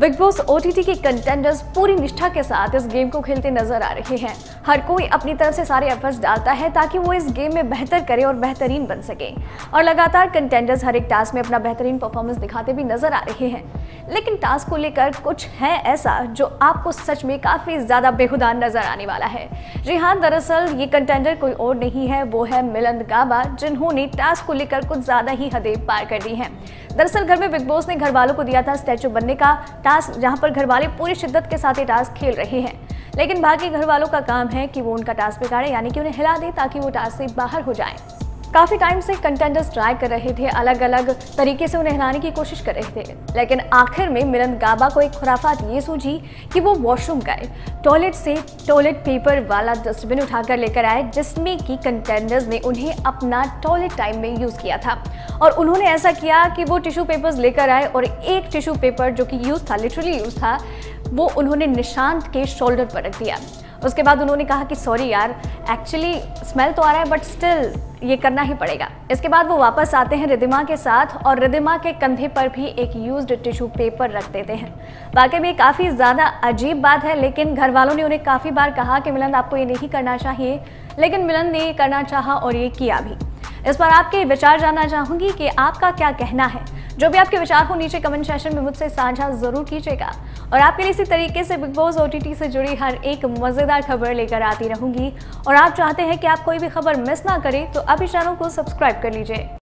Big Boss OTT के contenders पूरी निष्ठा के साथ इस गेम को खेलते नजर आ रहे हैं। हर कोई अपनी तरफ से सारे एफर्ट्स डालता है ताकि वो इस गेम में बेहतर करे और बेहतरीन बन सके। और लगातार कंटेंडर्स हर एक टास्क में अपना बेहतरीन परफॉर्मेंस दिखाते भी नजर आ रहे हैं। लेकिन टास्क को लेकर कुछ है ऐसा जो आपको सच में काफी ज्यादा बेहुदा नजर आने वाला है। जी हाँ, दरअसल ये कंटेंडर कोई और नहीं है, वो है मिलिंद गाबा, जिन्होंने टास्क को लेकर कुछ ज्यादा ही हदें पार कर दी हैं। दरअसल घर में बिग बॉस ने घर वालों को दिया था स्टैचू बनने का टास्क, जहां पर घर वाले पूरी शिद्दत के साथ ये टास्क खेल रहे हैं। लेकिन बाकी घर वालों का काम है कि वो उनका टास्क बिगाड़े, यानी कि उन्हें हिला दे ताकि वो टास्क से बाहर हो जाएं। काफी टाइम से कंटेंडर्स ट्राई कर रहे थे, अलग अलग तरीके से उन्हें हिलाने की कोशिश कर रहे थे, लेकिन आखिर में मिलिंद गाबा को एक खुराफात ये सूझी कि वो वॉशरूम गए, टॉयलेट से टॉयलेट पेपर वाला डस्टबिन उठाकर लेकर आए, जिसमें कि कंटेंडर्स ने उन्हें अपना टॉयलेट टाइम में यूज किया था। और उन्होंने ऐसा किया कि वो टिश्यू पेपर्स लेकर आए और एक टिश्यू पेपर जो कि यूज था, लिटरली यूज था, वो उन्होंने निशांत के शोल्डर पर रख दिया। उसके बाद उन्होंने कहा कि सॉरी यार, एक्चुअली स्मेल तो आ रहा है बट स्टिल ये करना ही पड़ेगा। इसके बाद वो वापस आते हैं रिद्धिमा के साथ और रिद्धिमा के कंधे पर भी एक यूज्ड टिश्यू पेपर रख देते हैं। वाकई में काफ़ी ज़्यादा अजीब बात है, लेकिन घर वालों ने उन्हें काफ़ी बार कहा कि मिलिंद आपको ये नहीं करना चाहिए, लेकिन मिलिंद ने ये करना चाहा और ये किया भी। इस पर आपके विचार जानना चाहूँगी कि आपका क्या कहना है। जो भी आपके विचार हो नीचे कमेंट सेक्शन में मुझसे साझा जरूर कीजिएगा। और आपके लिए इसी तरीके से बिग बॉस ओटीटी से जुड़ी हर एक मज़ेदार खबर लेकर आती रहूंगी। और आप चाहते हैं कि आप कोई भी खबर मिस ना करें तो अभी चैनल को सब्सक्राइब कर लीजिए।